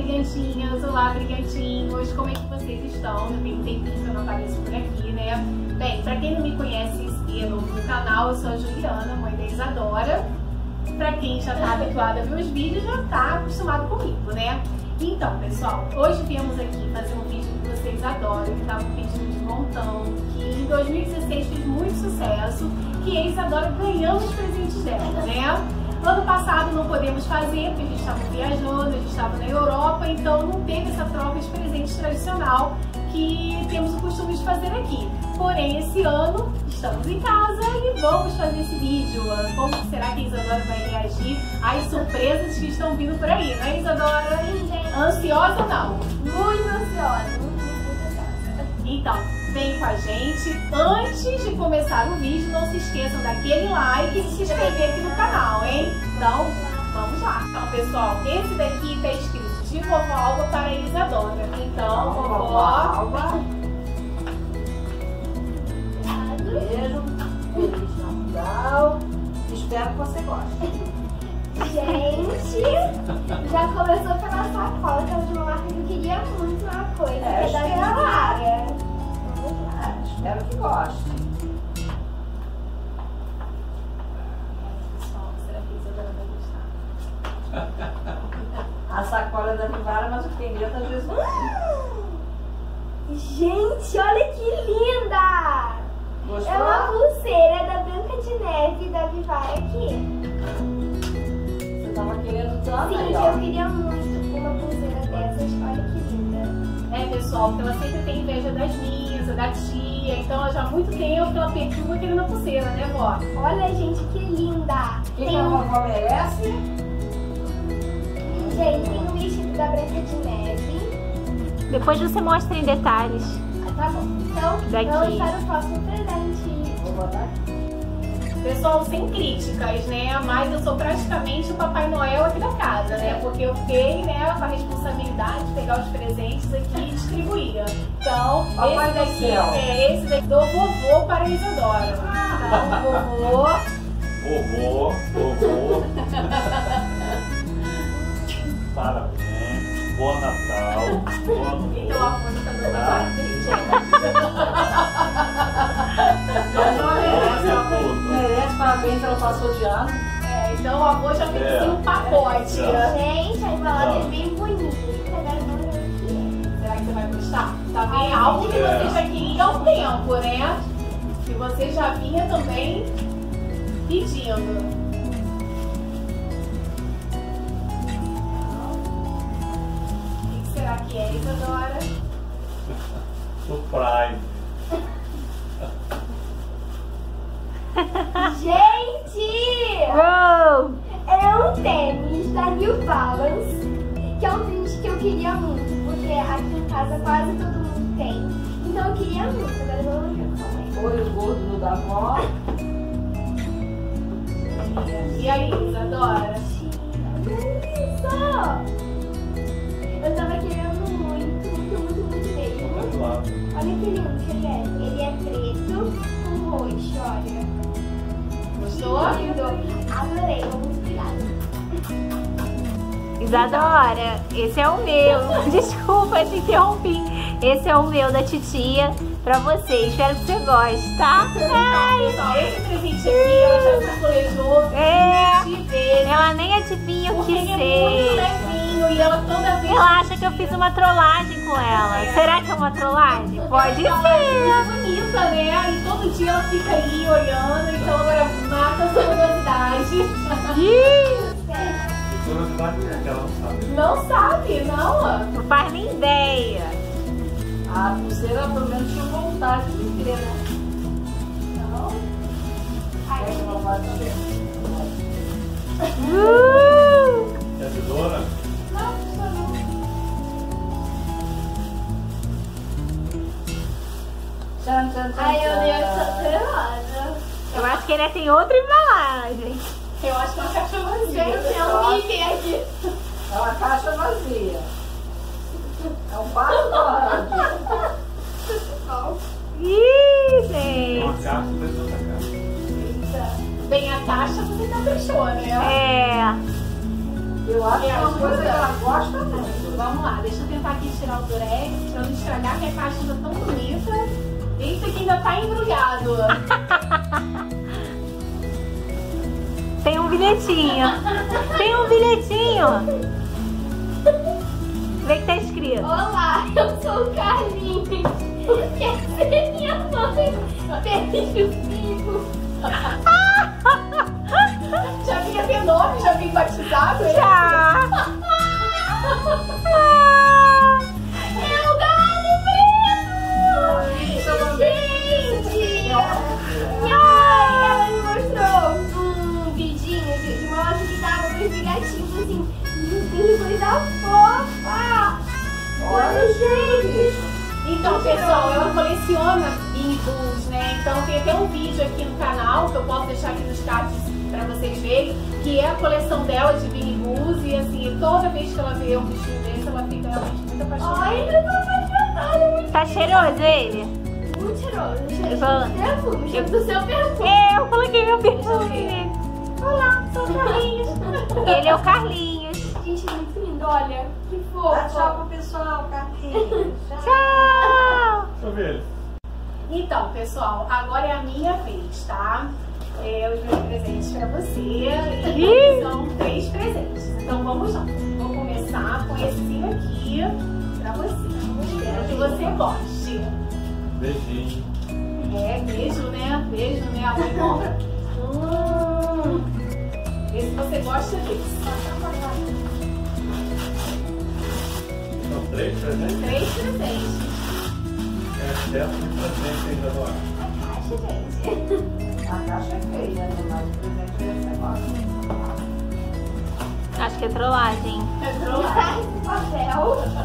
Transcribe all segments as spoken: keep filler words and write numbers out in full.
brilhantinhas, olá, brilhantinhos, como é que vocês estão? Já tem um tempinho que eu não apareço por aqui, né? Bem, pra quem não me conhece e é novo no canal, eu sou a Juliana, mãe da Isadora. Pra quem já tá habituado a ver os vídeos, já tá acostumado comigo, né? Então, pessoal, hoje viemos aqui fazer um vídeo que vocês adoram, que tava pedindo de montão, que em dois mil e dezesseis fez muito sucesso, que a Isadora ganhamos os presentes dela, né? Ano passado não podemos fazer, porque a gente estava viajando, a gente estava na Europa, então não teve essa troca de presentes tradicional que temos o costume de fazer aqui. Porém, esse ano estamos em casa e vamos fazer esse vídeo. Como será que a Isadora vai reagir às surpresas que estão vindo por aí, né, Isadora? Ansiosa ou não? Muito ansiosa, muito, muito ansiosa. Então, vem com a gente. Antes de começar o vídeo, não se esqueçam daquele like e de se inscrever aqui no canal, hein? Então, vamos lá. Então, pessoal, esse daqui tá escrito de Vovó Alba para Isadora. Então, Vovó Alba. Beijo, feliz Natal. Espero que você goste. Gente, já começou pela sacola, que é de uma marca que eu queria muito uma coisa, É, que é da Vivara. Vamos lá. Espero que goste. Pessoal, será que a Isadora vai gostar? A sacola é da Vivara, mas o que tem dentro às vezes não é. Gente, olha que linda! Gostou? É uma pulseira da Branca de Neve da Vivara aqui. Você tava querendo tanto Sim, aí, ó. eu queria muito uma pulseira dessas, olha que linda. É, pessoal, porque ela sempre tem inveja das minhas, da tia, então ela já há muito tempo que ela perturba querendo a pulseira, né, vó? Olha, gente, que linda! O que Tem a um... vovó merece? Gente, tem um vestido da Branca de Neve. Depois você mostra em detalhes. Ah, tá bom. Então, Daqui. vamos para o próximo presente. Vou botar aqui. Pessoal, sem críticas, né? Mas eu sou praticamente o Papai Noel aqui da casa, né? Porque eu fiquei, né, com a responsabilidade de pegar os presentes aqui e distribuir. Então, Papai esse do daqui céu. é esse daqui do vovô para a Isadora. Então, vovô. Vovô, vovô. Parabéns. Bom Natal. Bom Ano Novo. Então, a fonte tá dando Tá. parabéns. Merece, parabéns, ela passou de ano. É, então o avô já fez É. assim um pacote. Gente, a embalagem é bem bonita. Agora vamos ver o que é. Será que você vai gostar? Tá bem algo que É. você já queria há um tempo, né? Que você já vinha também pedindo. O que será que é, Isadora? Surprise. Gente! Uou! É um tênis da New Balance, que é um tênis que eu queria muito, porque aqui em casa quase todo mundo tem. Então eu queria muito, agora vamos ver como é. Foi o gordo da avó. E aí, Isadora? Isso! Eu tava querendo muito, muito, muito, muito mesmo. Claro. Olha que lindo que ele é. Ele é preto com roxo, olha. Gostou? Que lindo. Adorei, muito obrigada. Isadora, esse é o meu. Desculpa, te interrompi. Esse é o meu da titia pra você. Espero que você goste, tá? Ai, Pessoal, esse presente aqui, ela já se planejou É. vinte vezes. ela nem adivinha o Porque que ele é muito ser. levinho e ela toda vez... Ela acha que eu fiz uma trollagem com ela. Será que é uma trollagem? Pode Ela é ser. muito bonita, né? E todo dia ela fica ali olhando, então agora mata a sua curiosidade. Ih, Curiosidade é que ela não sabe. Não sabe, não? não faz nem ideia. A pulseira pelo menos tinha vontade de ter, né? Não. Pega uma vadia. Uh! É tesoura? Não, não. Tchan, tchan, tchan, Ai, meu Deus, tchan. tô nervosa. Eu acho que ainda tem outra embalagem. Eu acho que é uma caixa vazia. Gente, é um mini aqui. É uma caixa vazia. É um pato grande. Ih, É gente. uma caixa dentro da caixa. Bem, a caixa você já fechou, né? É. Eu acho que é uma ajuda. coisa que ela gosta muito. Vai Vamos lá, deixa eu tentar aqui tirar o durex, pra não estragar, que a caixa ainda tão bonita. Eita, que ainda tá embrulhado. Tem um bilhetinho. Tem um bilhetinho. Vê que tá escrito. Olá, eu sou o Carlinhos. Quer ser minha mãe? Beijozinho. Já vinha ter nome, já vim batizado? hein? Já. É o Galo Preto! Gente! Ai, ela me mostrou um vidinho de de uma loja que dava dois gatinhos assim. Meu Deus, coisa fofa! Olha, gente! Então, pessoal, ela coleciona Beanie Boos, né? Então tem até um vídeo aqui no canal, que eu posso deixar aqui nos cards pra vocês verem, que é a coleção dela de Beanie Boos. E assim, toda vez que ela vê um bichinho desse, ela fica realmente muito apaixonada. Ai, eu tô apaixonada, muito, Tá cheiroso ele? muito cheiroso. Eu Cheiro vou- de perfume, cheiro do seu perfume. É, eu coloquei meu perfume nele. Olá, sou o Carlinhos. Ele é o Carlinhos. Gente, muito lindo, olha. Que fofo. Dá tchau pro pessoal, Carlinhos. Tchau. Deixa eu ver. Então, pessoal, agora é a minha vez, tá? É, os meus presentes pra você. E são três presentes. Então vamos lá. Vou começar com esse aqui pra você. Espero que você goste. Beijinho. É, beijo, né? Beijo, né? A mãe compra. Hum. Vê se você gosta desse. São três presentes. Três presentes. É excesso de presente ainda no ar. A caixa é feia, né? Mas o presente é esse negócio. Acho que é trollagem. Entrou lá. Sai esse papel.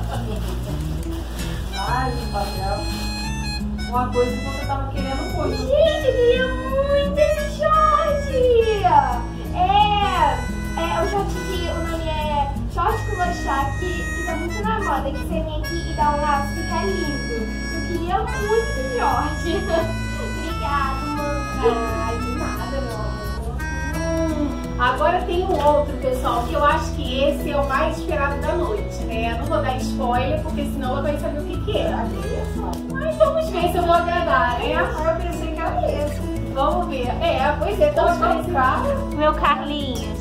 Mais um papel. Uma coisa que você tava querendo muito. Gente, eu queria muito esse short. É, é o short que o nome é short culochá, que, que tá muito na moda, que você vem aqui e dá um laço, fica lindo. Eu queria muito esse short. Obrigada, mãe. Ai, de nada, meu amor. Hum. Agora tem um outro, pessoal, que eu acho que esse é o mais esperado da noite, né? Eu não vou dar spoiler, porque senão ela vai saber o que que é. Mas vamos ver se eu vou agradar, né? Eu pensei que era esse. Vamos ver. É, pois é, tão parecido. Meu Carlinhos.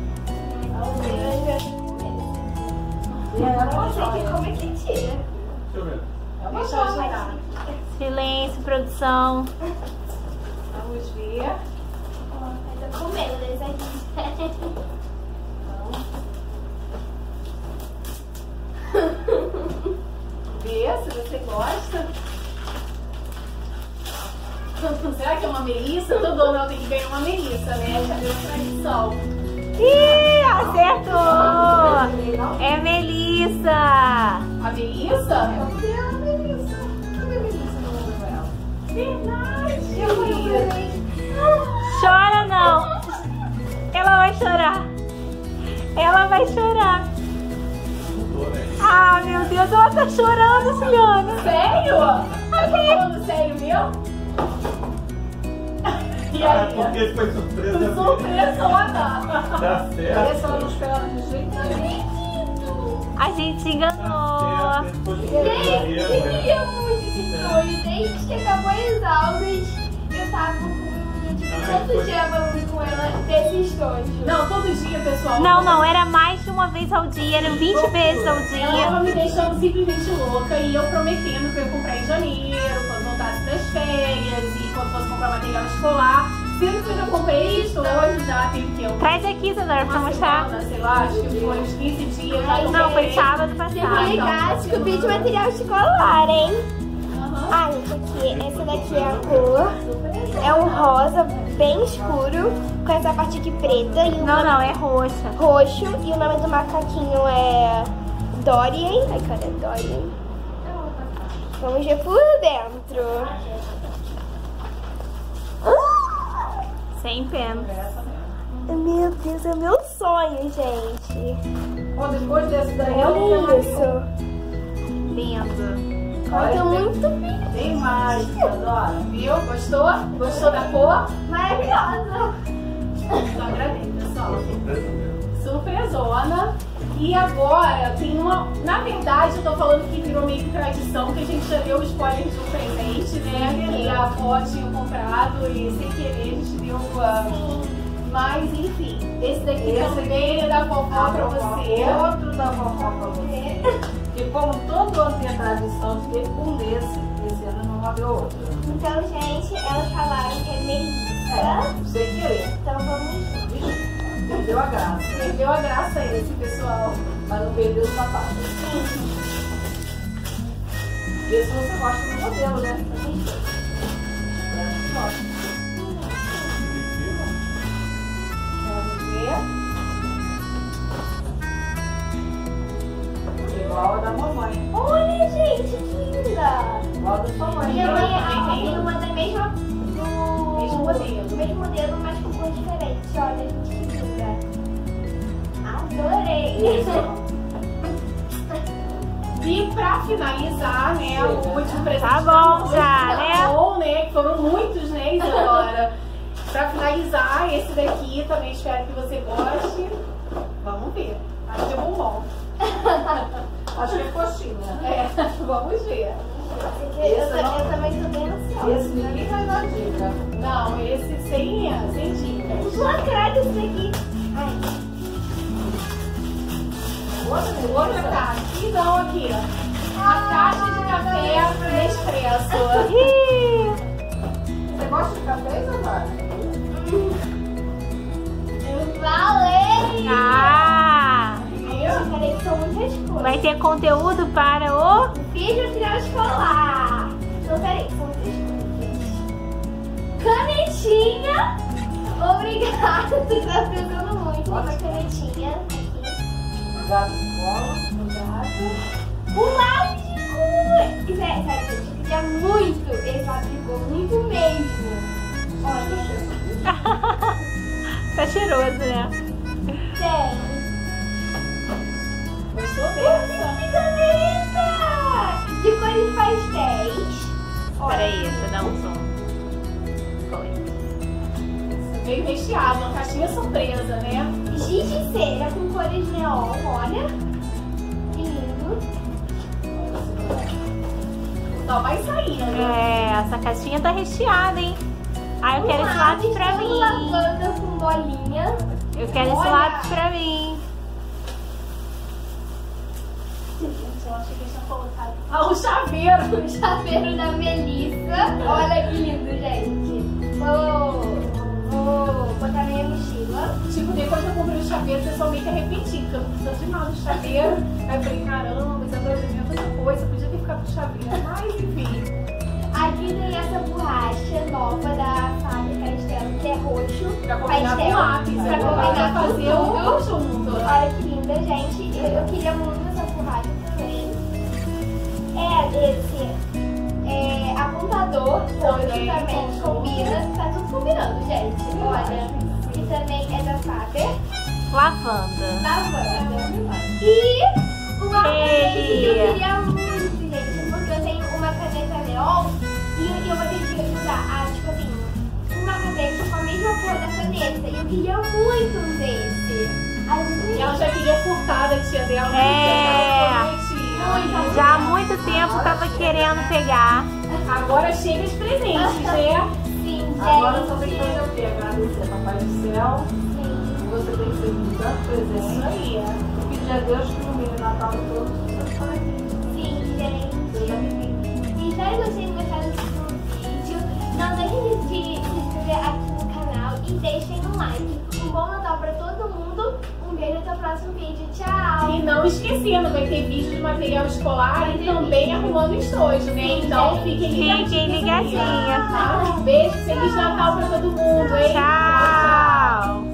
E ela Eu não sei que como é que tira. Deixa eu ver. Deixa eu ajudar. Silêncio, produção. Vamos ver. Eu tô com medo desse aqui. Ver se você gosta. Será que é uma melissa? Todo ano tem que ganhar uma melissa, né? Cadê a tradição? Ih, acertou! É Melissa. A melissa? Cadê a Melissa? Cadê a Melissa? Não vou levar ela. Verdade! Eu falei, Chora não. Ela vai chorar. Ela vai chorar. Mudou, né? Ah, meu Deus, ela tá chorando, Juliana. Sério? Tá falando sério mesmo? E Ah, aí? porque foi surpresa mesmo. Surpresona! Tá certo. Esse ela não esperava de jeito nenhum. A gente enganou. Tá certo. Foi gente, surpresa eu mesmo, né? queria muito esse sonho. Desde que acabou as aulas, eu tava com, tipo, todo dia falando com ela desse estojo. Não, todo dia, pessoal. Não, não, era mais de uma vez ao dia, eram vinte vezes ao Ela dia. tava me deixando simplesmente louca e eu prometendo que eu ia comprar em janeiro, quando voltasse das férias e quando fosse comprar material escolar. Sendo que eu já comprei isso hoje, já tem o que? Um- Traz aqui, Isadora, pra Uma mostrar. semana, sei lá, acho que foi uns quinze dias. Já Não, foi comprei. sábado Eu passado. ligar, descobri de material escolar, hein? Aham. Ah, gente, aqui, essa daqui é a cor. É um rosa bem escuro, com essa parte aqui preta e o Não, nome não, é roxa. roxo. E o nome do macaquinho é Dorian. Ai, cadê Dorian? Vamos ver por dentro. Sem pena. Meu Deus, é meu sonho, gente. Ó, depois desse daí, eu não quero Olha mais isso. Lindo. Ai, tô muito bem. Tem mais, Isadora. Viu? Gostou? Gostou da cor? Maravilhosa. Então agradei, pessoal. Foi surpresa mesmo. Surpresona. E agora tem uma... Na verdade, eu tô falando que virou meio que tradição, que a gente já deu spoiler de um presente, né? Que a avó tinha comprado e sem querer a gente deu... Uh... Mas, enfim, esse daqui esse também é da vovó pra você. Outro da vovó pra você. E como todo ano tem a tradição de ter um desse, esse ano não vai ter outro. Então, gente, elas falaram que é Melissa. É, sem querer. Então vamos... Perdeu a graça. Perdeu a graça esse, pessoal. Mas não perdeu o sapato. Vê se você gosta do modelo, né? É, gosta. Igual a da mamãe. Olha, gente, que linda! Igual a da sua mãe. Minha mãe também tem uma da mesma... Do... Mesmo modelo. Do mesmo modelo, mas com cor diferente. Olha, gente, que linda. Adorei! E pra finalizar, né, o último presente Tá bom da noite, já, tá né? bom, né? Que foram muitos, né, Isadora? Pra finalizar, esse daqui também espero que você goste. Vamos ver. Acho que é bombom. Acho que é coxinha. É, vamos ver. Eu, eu, eu também tô bem ansiosa. Esse ninguém vai dar dica. Não, esse sem, sem dicas. Lacrado esse daqui. Ai. Outra, outra caixa. E não aqui, ó. A caixa de café Nespresso. Você gosta de café, Isadora? Eu falei! Ah! Eu falei que são muitas coisas. Vai ter conteúdo para o... Vídeo final escolar. Então, peraí, são muitas coisas. Canetinha. Obrigada, você tá precisando muito. Uma canetinha aqui. Gato de cola, um gato. O lápis de cor. Sério, sério, gente, eu queria muito esse lápis de cor, muito mesmo. Olha, Tá cheiroso, né? tem. Gostou Que dessa? caneta! De cores pastéis. Peraí, deixa eu dar um som. Veio recheado, uma caixinha surpresa, né? Giz de cera com cores neon, olha. Que lindo. Só vai sair, né? É, essa caixinha tá recheada, hein? Ah, eu Um quero esse lápis pra todo mim. lavanda com bolinha. Eu quero esse Olha. lápis pra mim. Gente, eu achei que eles tinham colocado. Ah, o chaveiro! O chaveiro da Melissa. Olha que lindo, gente. Vou, vou botar na minha mochila. Tipo, depois que eu comprei o chaveiro, o pessoal meio que arrependi, porque eu não precisava de nada do chaveiro. Aí eu falei, caramba, isso agora devia tanta coisa, podia ter ficado com o chaveiro. Mas, enfim. Aqui tem essa borracha nova da fábrica Estela, que é roxo. Pra combinar com pastel. lápis, Pra né? combinar Pra com fazer o tudo. conjunto. Olha que linda, gente. Eu, eu queria muito essa borracha também. É esse é, apontador, roxo Também, também combina. Tá tudo combinando, gente. Olha, que também é da Faber. Lavanda. Lavanda. E uma caneta que eu Ei. queria muito, gente. Porque eu tenho uma caneta neon e eu vou ter que usar, ah, tipo assim, uma caneta com a mesma cor da caneta. E eu queria muito um desse. Ai, muito E ela já queria furtar da tia dela. É. Muito. Já há muito tempo tava querendo pegar. Agora chega os presentes, né? Sim, gente. Agora só tem que fazer o quê? Agradecer a Papai do Céu. Sim. Você tem que ser tanto Isso presente. aí. E pedir a Deus que no meio do Natal todos os seus parabéns. Sim, gente. Seja bem-vindo. E espero que vocês gostaram do vídeo. Não deixem de se inscrever aqui no canal e deixem um like. Um bom Natal pra todo mundo. Um beijo até o próximo vídeo. Tchau! E não esquecendo, vai ter vídeo de material escolar e também arrumando estojo, né? Então fiquem ligadinhos. Fiquem ligadinhas. Tá? Um beijo, Feliz Natal pra todo mundo, hein? Tchau.